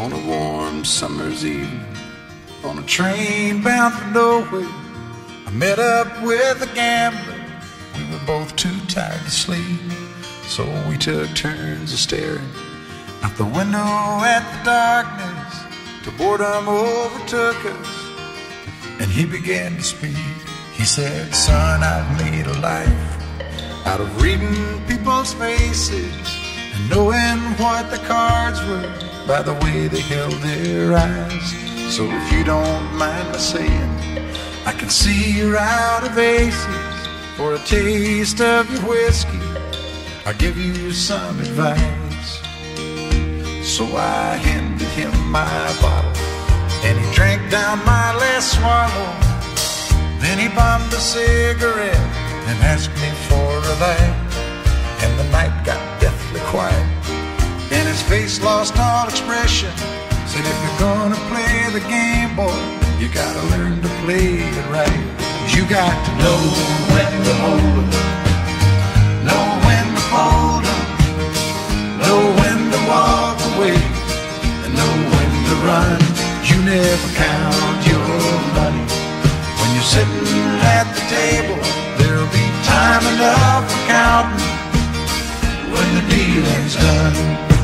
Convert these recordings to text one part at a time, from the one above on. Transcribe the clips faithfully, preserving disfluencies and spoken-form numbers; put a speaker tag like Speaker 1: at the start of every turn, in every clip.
Speaker 1: On a warm summer's evening, on a train bound for nowhere, I met up with a gambler. We were both too tired to sleep, so we took turns of staring out the window at the darkness till boredom overtook us, and he began to speak. He said, "Son, I've made a life out of reading people's faces and knowing what the cards were by the way they held their eyes. So if you don't mind my saying, I can see you're out of aces. For a taste of your whiskey, I'll give you some advice." So I handed him my bottle, and he drank down my last swallow. Then he bummed a cigarette and asked me for a light, and the night got deathly quiet, and his face lost all expression. Said, "If you're gonna play the game, boy, you gotta learn to play it right. You got to know when to hold 'em, know when to fold 'em, know when to walk away, and know when to run. You never count your money when you're sitting at the table. There'll be time enough for counting when the dealing's done."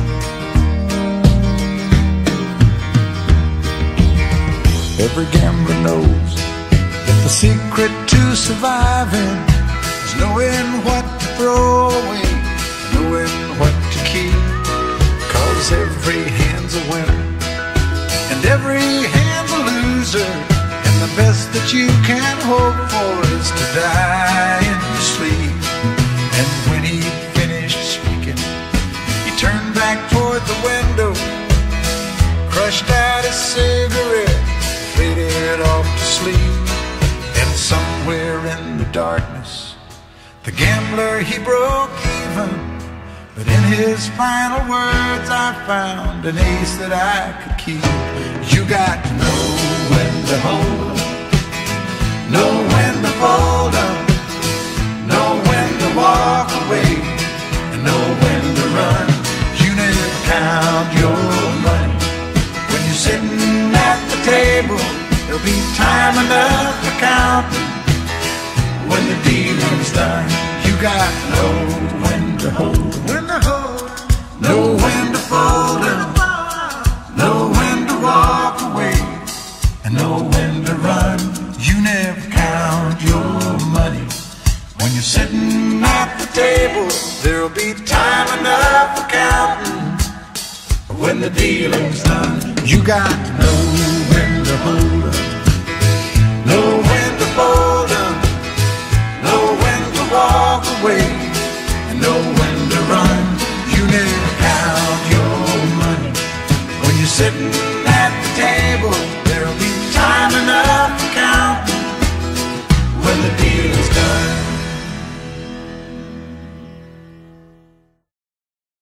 Speaker 1: Every gambler knows that the secret to surviving is knowing what to throw away, knowing what to keep. 'Cause every hand's a winner and every hand's a loser, and the best that you can hope for is to die in your sleep. And when he finished speaking, he turned back toward the window, crushed out his cigarette, faded off to sleep. And somewhere in the darkness, the gambler, he broke even. But in his final words, I found an ace that I could keep. You got to know when to hold 'em, know when to fold 'em, know when to walk away, and know when to run. You never count your money when you're sitting at the table. There'll be time enough for counting when the dealing's done. You got to know when to hold 'em, when to hold 'em, know when to fold 'em, know when to walk away, and know when to run. You never count your money when you're sitting at the table. There'll be time enough for counting when the dealing's done. You got to know